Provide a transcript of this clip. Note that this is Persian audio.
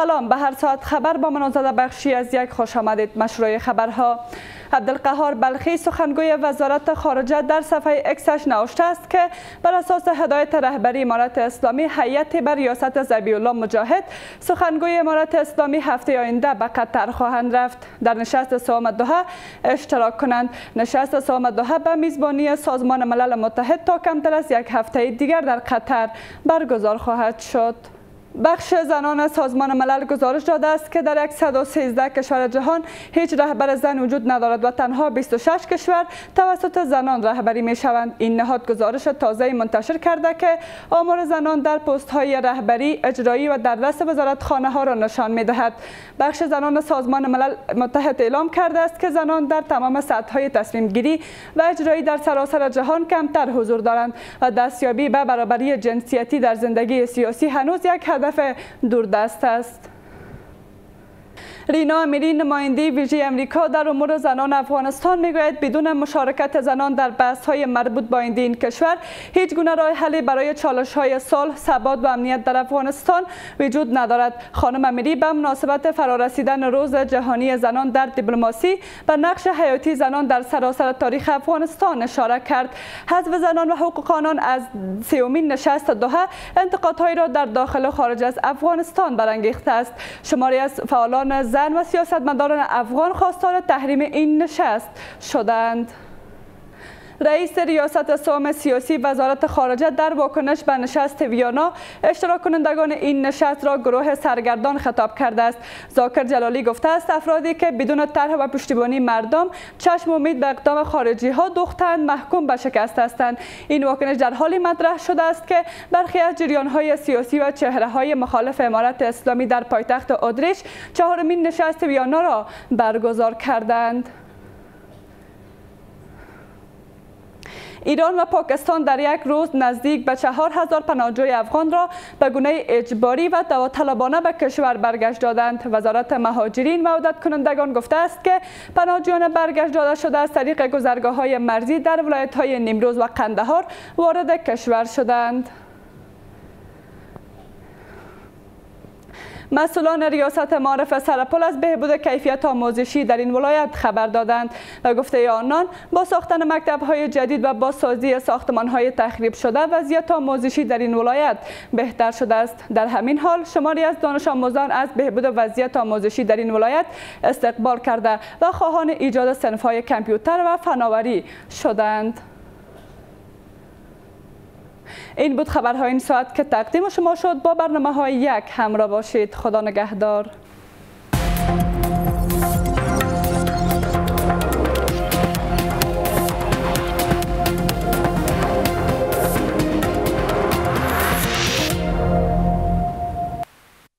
سلام، به هر ساعت خبر با منازده بخشی از یک خوش آمدید. مشروع خبرها. عبدالقهار بلخی سخنگوی وزارت خارجه در صفحه اکسش نوشته است که بر اساس هدایت رهبری امارت اسلامی هیئت بر ریاست ذبیح الله مجاهد سخنگوی امارت اسلامی هفته آینده به قطر خواهند رفت در نشست سوم دوحه اشتراک کنند. نشست سوم دوحه به میزبانی سازمان ملل متحد تا کمتر از یک هفته دیگر در قطر برگزار خواهد شد. بخش زنان سازمان ملل گزارش داده است که در 113 کشور جهان هیچ رهبر زن وجود ندارد و تنها 26 کشور توسط زنان رهبری می شوند. این نهاد گزارش تازه منتشر کرده که آمار زنان در پست های رهبری، اجرایی و در رأس وزارتخانه ها را نشان می دهد. بخش زنان سازمان ملل متحد اعلام کرده است که زنان در تمام سطح های تصمیم گیری و اجرایی در سراسر جهان کمتر حضور دارند و دستیابی به برابری جنسیتی در زندگی سیاسی هنوز یک هدف دوردست است. رینا امیری نماینده ویژه امریکا در امور زنان افغانستان میگوید بدون مشارکت زنان در بحث‌های مربوط با آینده این کشور هیچ گونه راه حلی برای چالش‌های صلح، ثبات و امنیت در افغانستان وجود ندارد. خانم امیری به مناسبت فرارسیدن روز جهانی زنان در دیپلماسی به نقش حیاتی زنان در سراسر تاریخ افغانستان اشاره کرد. حذف زنان و حقوق آنان از سومین نشست دوحه انتقادهایی را در داخل و خارج از افغانستان برانگیخته است. شماری از فعالان زن و سیاستمداران افغان خواستار تحریم این نشست شدند. رئیس ریاست سوم سیاسی وزارت خارجه در واکنش به نشست ویانا اشتراک کنندگان این نشست را گروه سرگردان خطاب کرده است. ذاکر جلالی گفته است افرادی که بدون طرح و پشتیبانی مردم چشم امید به اقدام خارجی ها دوختند محکوم به شکست هستند. این واکنش در حالی مطرح شده است که برخی از جریان های سیاسی و چهره های مخالف امارت اسلامی در پایتخت اتریش چهارمین نشست ویانا را برگزار کردند. ایران و پاکستان در یک روز نزدیک به 4000 پناهجوی افغان را به گونه اجباری و داوطلبانه به کشور برگشت دادند. وزارت مهاجرین و عودت کنندگان گفته است که پناهجویان برگشت داده شده از طریق گذرگاه‌های مرزی در ولایت‌های نیمروز و قندهار وارد کشور شدند. مسئولان ریاست معارف سرپل از بهبود کیفیت آموزشی در این ولایت خبر دادند و گفته آنان با ساختن مکتب‌های جدید و بازسازی ساختمان‌های تخریب شده وضعیت آموزشی در این ولایت بهتر شده است. در همین حال شماری از دانش آموزان از بهبود وضعیت آموزشی در این ولایت استقبال کرده و خواهان ایجاد صنف‌های کامپیوتر و فناوری شدند. این بود خبرهای این ساعت که تقدیم شما شد. با برنامه‌های یک همراه باشید. خدا نگهدار.